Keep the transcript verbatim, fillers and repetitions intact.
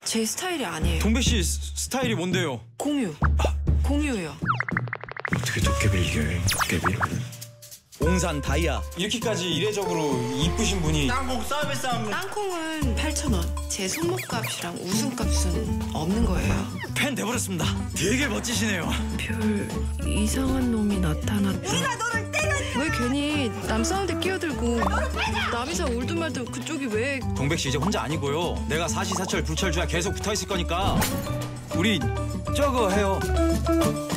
제 스타일이 아니에요. 동백 씨 스, 스타일이 뭔데요? 공유. 아. 공유요. 어떻게 도깨비를 이겨요? 도깨비? 옹산 다이아. 이렇게까지 이례적으로 이쁘신 분이 땅콩 서비스 하면 땅콩은 팔천 원. 제 손목값이랑 웃음값은 없는 거예요. 팬 돼버렸습니다. 되게 멋지시네요. 별 이상한 놈이 나타났다. 네가 너를 때려! 왜 괜히 남 싸움대 끼어들고 남이사 울든 말든 그쪽이 왜... 동백 씨 이제 혼자 아니고요. 내가 사시사철 불철주야 계속 붙어있을 거니까 우리 저거 해요.